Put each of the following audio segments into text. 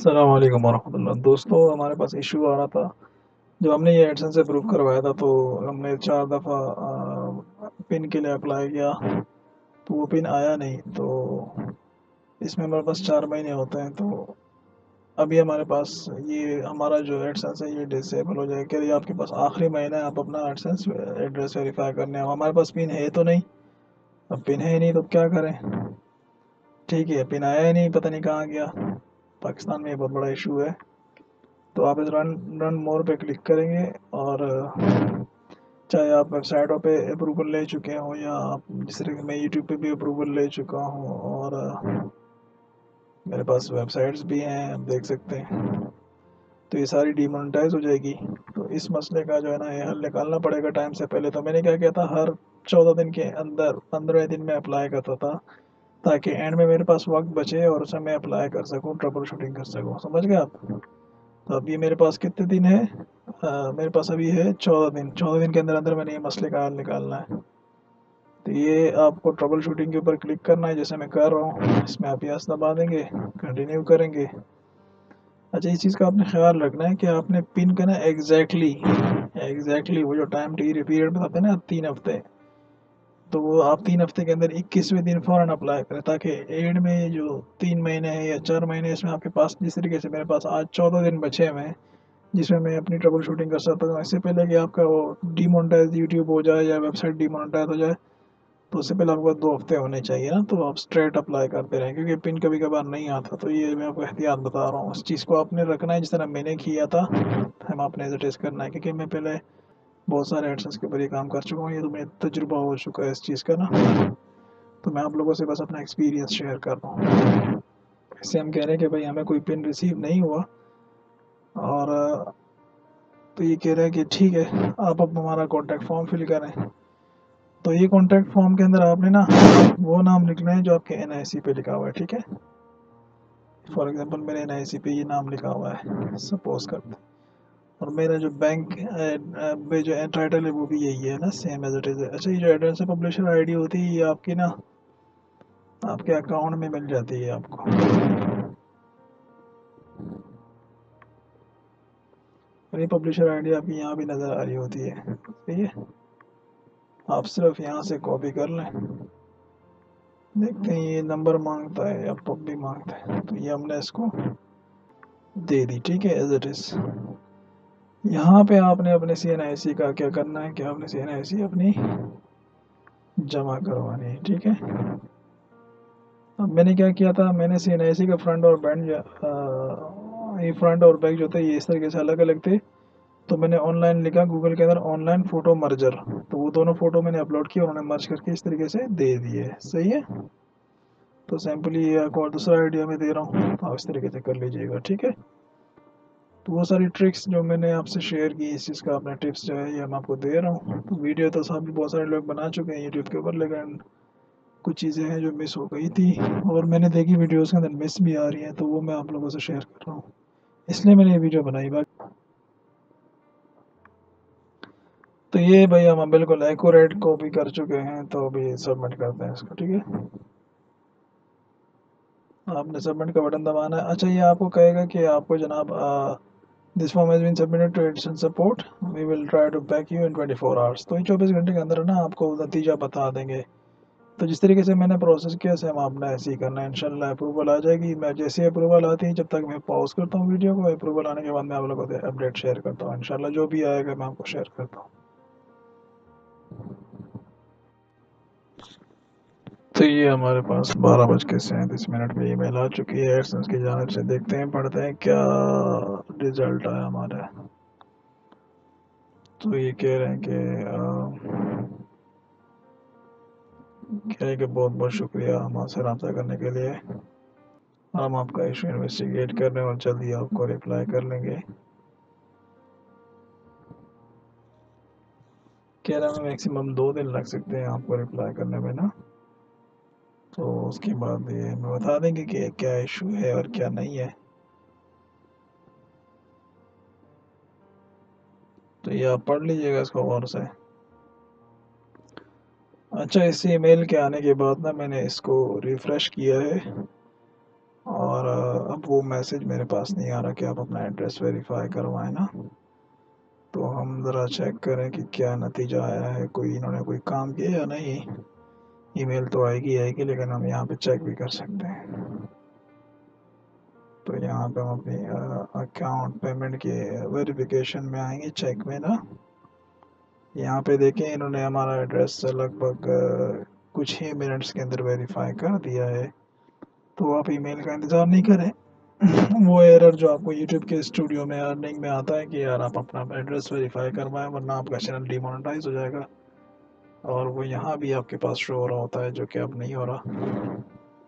अस्सलाम वालेकुम वरहमतुल्लाह। दोस्तों, हमारे पास इशू आ रहा था। जब हमने ये एडसेंस से अप्रूव करवाया था तो हमने 4 दफ़ा पिन के लिए अप्लाई किया, तो वो पिन आया नहीं। तो इसमें हमारे पास 4 महीने होते हैं, तो अभी हमारे पास ये हमारा जो एडसेंस है ये डिसेबल हो जाएगा। कह रही है आपके पास आखिरी महीना है, आप अपना एडसेंस एड्रेस वेरीफाई करने आओ। हमारे पास पिन है तो नहीं, अब पिन है ही नहीं तो क्या करें। ठीक है, पिन आया ही नहीं, पता नहीं कहाँ गया। पाकिस्तान में ये बहुत बड़ा इशू है। तो आप इस रन मोर पे क्लिक करेंगे, और चाहे आप वेबसाइटों पे अप्रूवल ले चुके हों या आप जिस तरह कि मैं यूट्यूब पे भी अप्रूवल ले चुका हूँ, और मेरे पास वेबसाइट्स भी हैं, आप देख सकते हैं। तो ये सारी डीमोनेटाइज हो जाएगी। तो इस मसले का जो है ना, ये हल निकालना पड़ेगा टाइम से पहले। तो मैंने क्या किया था, हर 14 दिन के अंदर 15वें दिन में अप्लाई करता था, ताकि एंड में मेरे पास वक्त बचे और उसे मैं अप्लाई कर सकूँ, ट्रबल शूटिंग कर सकूँ। समझ गए आप? तो अभी मेरे पास कितने दिन है? मेरे पास अभी है 14 दिन। 14 दिन के अंदर अंदर मैंने ये मसले का हल निकालना है। तो ये आपको ट्रबल शूटिंग के ऊपर क्लिक करना है, जैसे मैं कर रहा हूँ। इसमें आप यस दबा देंगे, कंटिन्यू करेंगे। अच्छा, इस चीज़ का आपने ख्याल रखना है कि आपने पिन का ना एग्जैक्टली वो जो टाइम पीरियड बताते हैं ना, 3 हफ्ते, तो वो आप 3 हफ्ते के अंदर 21वें दिन फ़ौरन अप्लाई करें, ताकि एंड में जो 3 महीने हैं या 4 महीने, इसमें आपके पास जिस तरीके से मेरे पास आज 14 दिन बचे हुए हैं, जिसमें मैं अपनी ट्रबल शूटिंग कर सकता हूँ। इससे पहले कि आपका वो डीमोनेटाइज यूट्यूब हो जाए या वेबसाइट डीमोनेटाइज हो जाए, तो उससे पहले आपको 2 हफ्ते होने चाहिए ना। तो आप स्ट्रेट अप्लाई करते रहें, क्योंकि पिन कभी कभार नहीं आता। तो ये मैं आपको एहतियात बता रहा हूँ, उस चीज़ को आपने रखना है जिस तरह मैंने किया था। हम आपने एज टेस्ट करना है, क्योंकि मैं पहले बहुत सारे एडसेंस के ऊपर ये काम कर चुका हूँ। ये तो मेरा तजुर्बा हो चुका है इस चीज़ का ना। तो मैं आप लोगों से बस अपना एक्सपीरियंस शेयर कर रहा हूँ। इससे हम कह रहे हैं कि भाई हमें कोई पिन रिसीव नहीं हुआ, और तो ये कह रहे हैं कि ठीक है, आप अब हमारा कॉन्टैक्ट फॉर्म फिल करें। तो ये कॉन्टैक्ट फॉर्म के अंदर आपने ना वो नाम लिखना है जो आपके एनआईसी पे लिखा हुआ है, ठीक है। फॉर एग्जांपल मेरे एनआईसी पे ये नाम लिखा हुआ है, सपोज करते। और मेरा जो बैंक में जो टाइटल है वो भी यही है ना, सेम एज इट इज़ है। अच्छा, ये जो एड्रेस पब्लिशर आईडी होती है, ये आपकी ना आपके अकाउंट में मिल जाती है आपको। और ये पब्लिशर आईडी आपकी यहाँ भी नज़र आ रही होती है, सही है। आप सिर्फ यहाँ से कॉपी कर लें। देखते हैं ये नंबर मांगता है या पब भी मांगता है, तो ये हमने इसको दे दी, ठीक है, एज इट इज़। यहाँ पे आपने अपने CNIC का क्या करना है कि आपने CNIC अपनी जमा करवानी है, ठीक है। अब मैंने क्या किया था, मैंने CNIC का फ्रंट और बैक ये फ्रंट और बैक जो थे ये इस तरीके से अलग अलग थे। तो मैंने ऑनलाइन लिखा गूगल के अंदर, ऑनलाइन फ़ोटो मर्जर। तो वो दोनों फ़ोटो मैंने अपलोड किया, उन्होंने मर्ज करके इस तरीके से दे दिए, सही है। तो सैम्पली एक और दूसरा आइडिया मैं दे रहा हूँ, तो आप इस तरीके से कर लीजिएगा, ठीक है। तो वो सारी ट्रिक्स जो मैंने आपसे शेयर की, इस चीज़ का अपना टिप्स जो है ये मैं आपको दे रहा हूँ। तो वीडियो तो सब बहुत सारे लोग बना चुके हैं यूट्यूब के ऊपर, लेकिन कुछ चीज़ें हैं जो मिस हो गई थी, और मैंने देखी वीडियोज़ के अंदर मिस भी आ रही हैं, तो वो मैं आप लोगों से शेयर कर रहा हूँ, इसलिए मैंने ये वीडियो बनाई। बाकी तो ये भाई हम बिल्कुल एक्यूरेट कॉपी कर चुके हैं, तो अभी सबमिट करते हैं इसको, ठीक है। आपने सबमिट का बटन दबाना है। अच्छा, ये आपको कहेगा कि आपको जनाब this form has been submitted to AdSense support, we will try to back you in 24 hours. तो ये 24 घंटे के अंदर ना आपको नतीजा बता देंगे। तो जिस तरीके से मैंने प्रोसेस किया, सेम आपने ऐसे ही करना है। इंशाल्लाह अप्रूवल आ जाएगी। मैं जैसे अप्रूवल आती है, जब तक मैं पॉज करता हूँ वीडियो को, अप्रूवल आने के बाद मैं आप लोगों को अपडेट शेयर करता हूँ। इंशाल्लाह जो भी आएगा मैं आपको शेयर करता हूँ। तो ये हमारे पास 12:37 पे ईमेल आ चुकी है एडसेंस की जानिब से। देखते हैं, पढ़ते हैं क्या रिजल्ट आया हमारा। तो ये कह रहे हैं कि बहुत बहुत शुक्रिया हमसे रब्ता करने के लिए। हम आपका इशू इन्वेस्टिगेट कर रहे हैं और जल्दी आपको रिप्लाई कर लेंगे। कह रहा है मैक्सिमम 2 दिन लग सकते हैं आपको रिप्लाई करने में ना। तो उसके बाद ये हमें बता देंगे कि क्या इशू है और क्या नहीं है। तो ये आप पढ़ लीजिएगा इसको गौर से। अच्छा, इस ईमेल के आने के बाद ना मैंने इसको रिफ़्रेश किया है, और अब वो मैसेज मेरे पास नहीं आ रहा कि आप अपना एड्रेस वेरीफाई करवाएं ना। तो हम ज़रा चेक करें कि क्या नतीजा आया है, कोई इन्होंने कोई काम किया या नहीं। ईमेल तो आएगी आएगी, लेकिन हम यहाँ पे चेक भी कर सकते हैं। तो यहाँ पे हम अपनी अकाउंट पेमेंट के वेरिफिकेशन में आएंगे, चेक में ना। यहाँ पे देखें इन्होंने हमारा एड्रेस लगभग कुछ ही मिनट्स के अंदर वेरीफाई कर दिया है। तो आप ईमेल का इंतज़ार नहीं करें। वो एरर जो आपको यूट्यूब के स्टूडियो में अर्निंग में आता है कि यार आप अपना एड्रेस वेरीफाई करवाएं वरना आपका चैनल डिमोनेटाइज हो जाएगा, और वो यहाँ भी आपके पास शो हो रहा होता है जो कि अब नहीं हो रहा।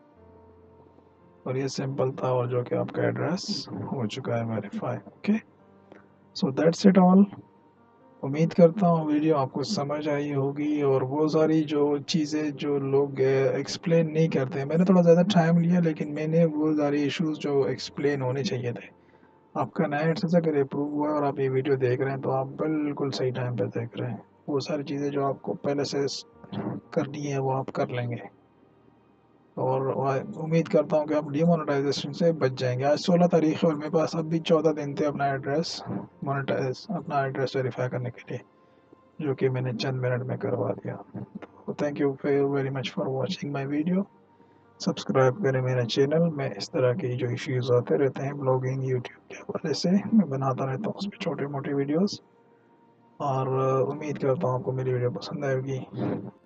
और ये सिंपल था, और जो कि आपका एड्रेस हो चुका है verify. Okay, so that's it all. उम्मीद करता हूँ वीडियो आपको समझ आई होगी, और वो सारी जो चीज़ें जो लोग एक्सप्लेन नहीं करते हैं, मैंने थोड़ा ज़्यादा टाइम लिया, लेकिन मैंने वो सारे इश्यूज जो एक्सप्लेन होने चाहिए थे। आपका नया एडसेंस अगर अप्रूव हुआ है और आप ये वीडियो देख रहे हैं तो आप बिल्कुल सही टाइम पे देख रहे हैं। वो सारी चीज़ें जो आपको पहले से करनी है वो आप कर लेंगे, और उम्मीद करता हूँ कि आप डीमोनेटाइजेशन से बच जाएंगे। आज 16 तारीख है और मेरे पास अब भी 14 दिन थे अपना एड्रेस मोनेटाइज, अपना एड्रेस वेरीफाई करने के लिए, जो कि मैंने चंद मिनट में करवा दिया। तो thank you very much for watching my video. Subscribe करें मेरा चैनल में, इस तरह की जो इश्यूज़ आते रहते हैं ब्लॉगिंग यूट्यूब के हवाले से मैं बनाता रहता हूँ उसमें छोटे मोटे वीडियोस। और उम्मीद करता हूँ आपको मेरी वीडियो पसंद आएगी।